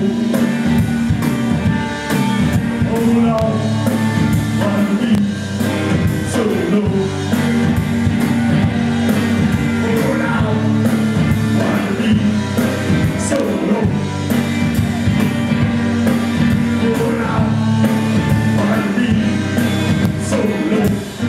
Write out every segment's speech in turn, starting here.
Oh Lord, why be so low? Oh Lord, why be so low? Oh Lord, why be so low?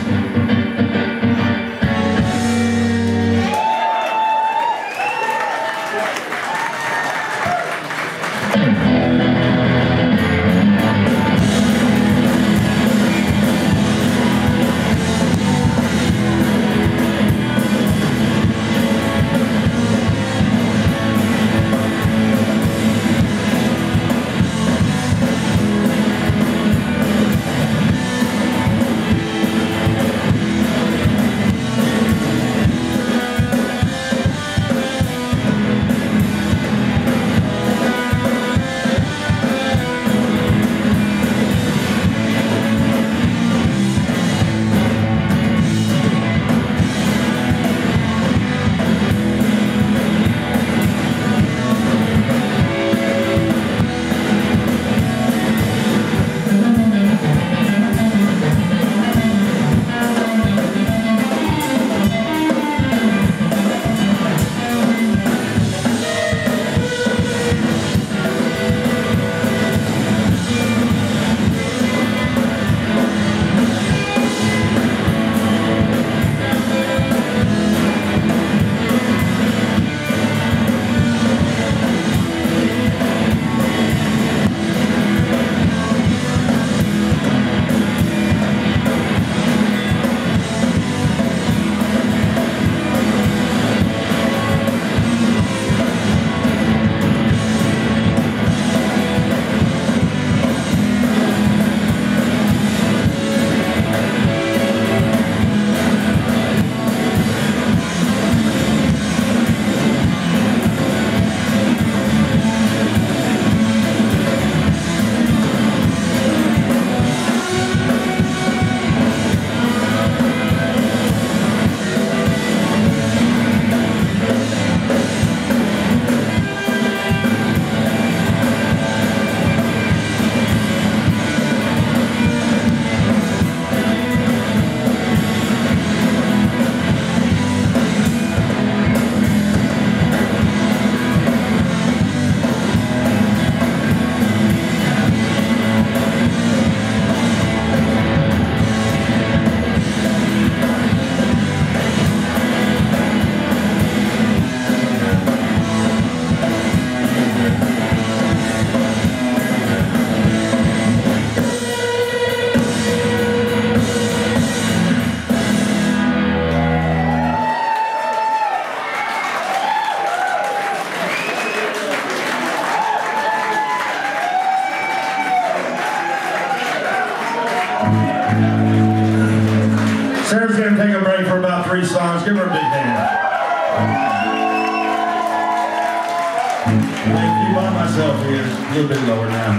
Sarah's going to take a break for about 3 songs. Give her a big hand. Thank you by myself here. A little bit lower now.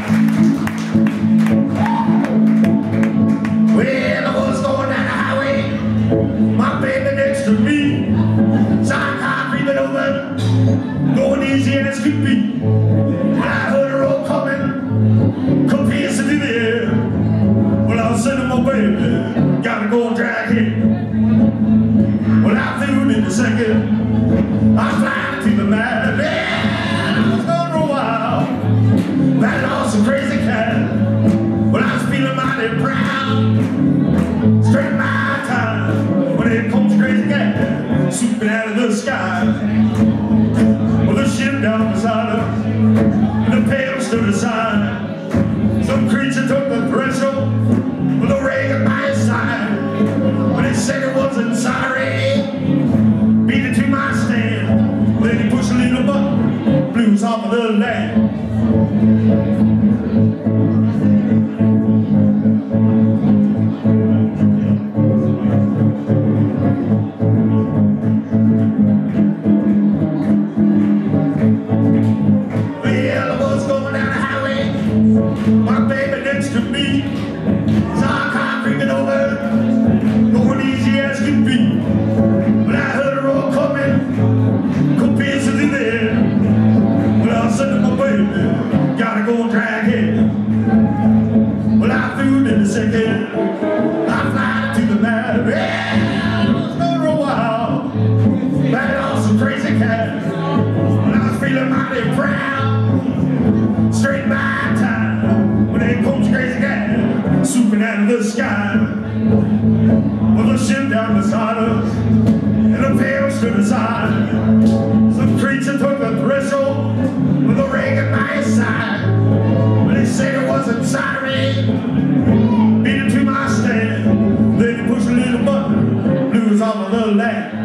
Well, I was going down the highway. My baby next to me. Saw a car creeping over. Going easy and as could be. I heard a roll coming. Come pierce into the air. Well, I was sending my baby. Gotta go and drag him. Well, I flew in a second. I flying to the mad. Man, I was gone for a while. That lost a crazy cat. Well, I was feeling mighty proud. Straight my time. When here comes crazy cat. Swooping out of the sky. Well, the ship down beside us. And the pail stood aside. Some creature took the threshold. With a Reagan by his side. When he said he wasn't sorry, beat it to my stand. Then he pushed a little button, blew us off of the land. Well, I was going down the highway, my baby next to me. Saw a car creeping over, going easy as could be. But I heard a roar coming, come piercing in there. Well, I said to my baby, the sky with a ship down beside us, and a pail stood aside. Some creature took the threshold with a ring at my side, but he said it wasn't sorry. Beat it to my stand, then he pushed a little button, blew us off a little land.